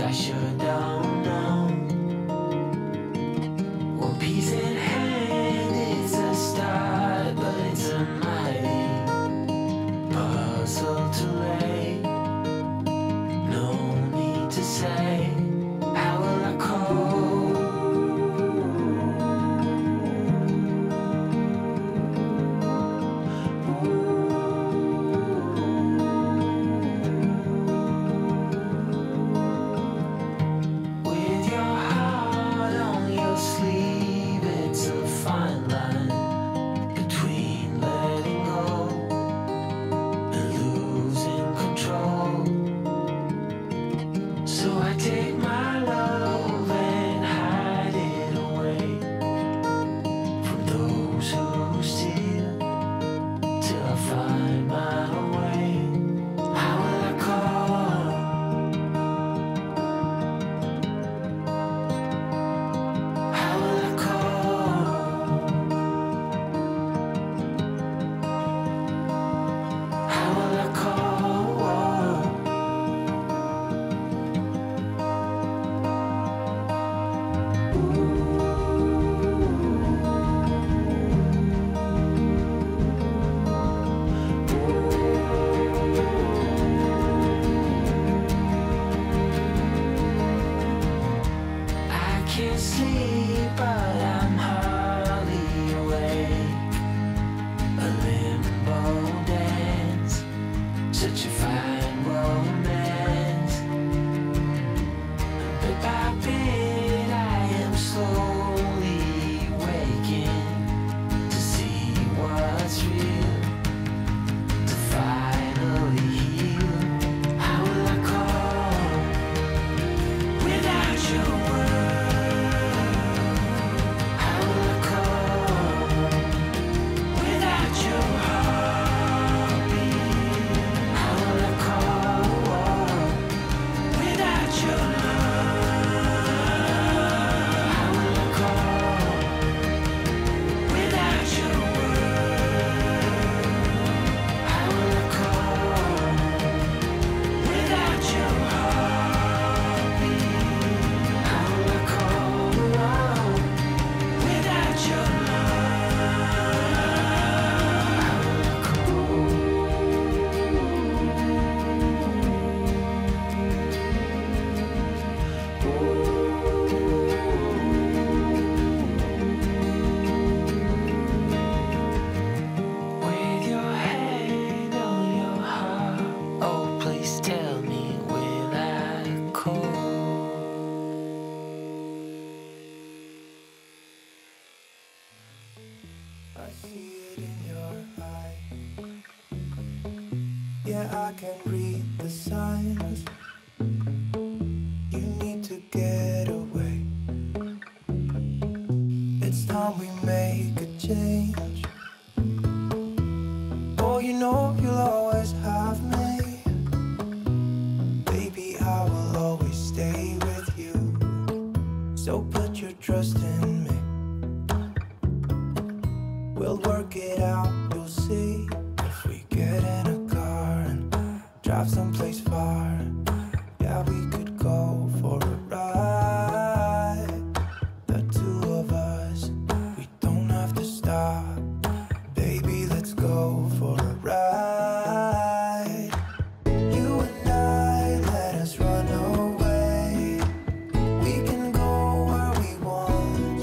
I sure don't know. One piece in hand, it's a start, but it's a mighty puzzle to lay. No need to say, how will I cope? With your heart on your sleeve, it's a fine line between letting go and losing control. So I take my love and hide it away from those who steal, till I find my way. How will I call? How will I call? How will I call? I can't sleep, but I'm hardly awake. A limbo dance, such a fine romance. Bit by bit, I am slowly waking to see what's real, to finally heal. How will I call without your word? How will I call without your heartbeat? How will I call without your love? How will I call without your word? How will I call without your heartbeat? How will I call without your love? How will I With your hand on your heart, oh please tell me, will I call? I see it in your eye. Yeah, I can read the signs. You need to get away. It's time we make a change. Oh, you know you'll always have me. Baby, I will always stay with you. So put your trust in me. We'll work it out, you'll see. If we get in a car and drive someplace far, yeah, we could go for a ride. The two of us, we don't have to stop. Baby, let's go for a ride. You and I, let us run away. We can go where we want.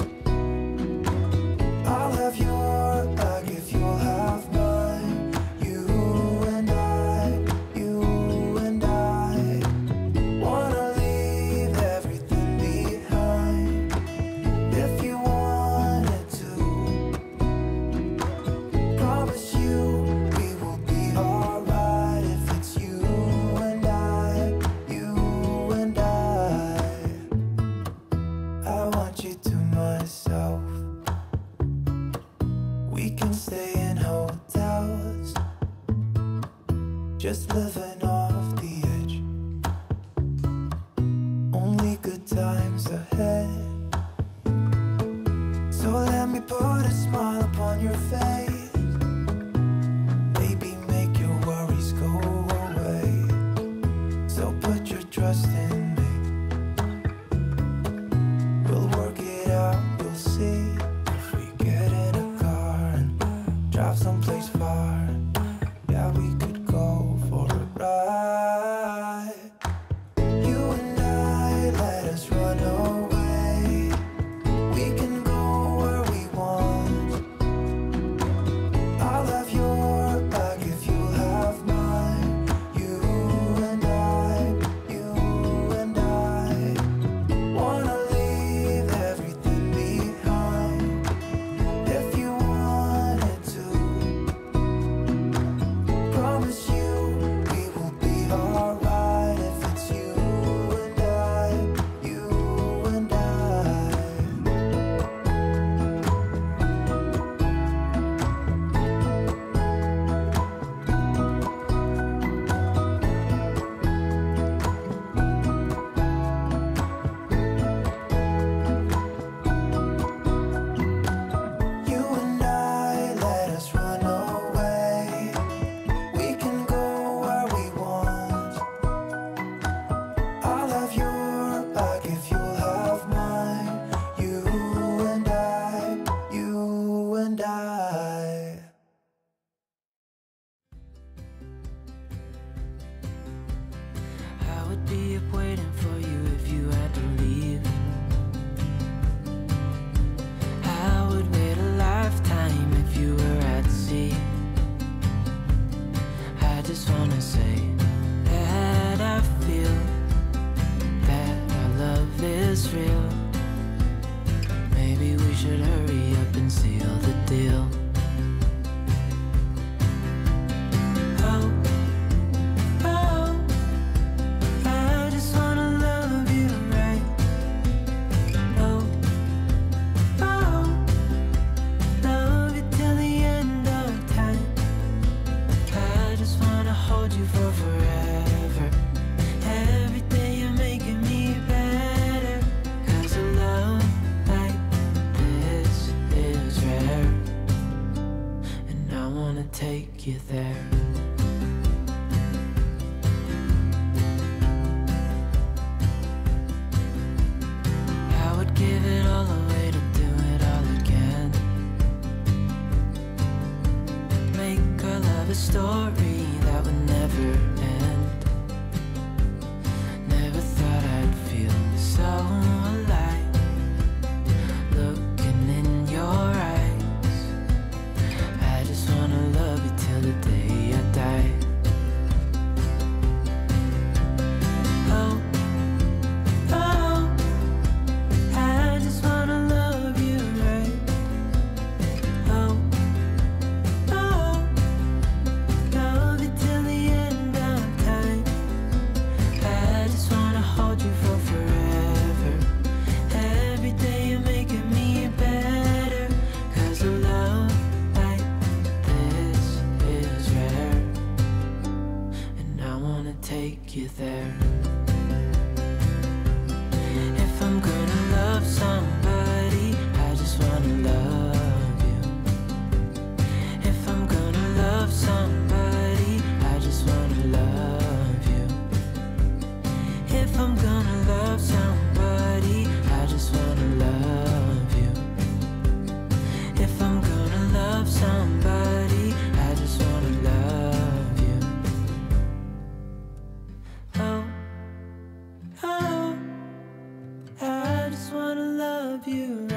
I'll have your back if you'll have mine. You and I, you and I wanna leave everything behind. If you wanted to, promise you we will be alright. If it's you and I, you and I want you to myself. We can stay in hotels, just living off the edge. Only good times ahead. So let me put a smile upon your face. Baby, make your worries go away. So put your trust in me. Oh, I just wanna love you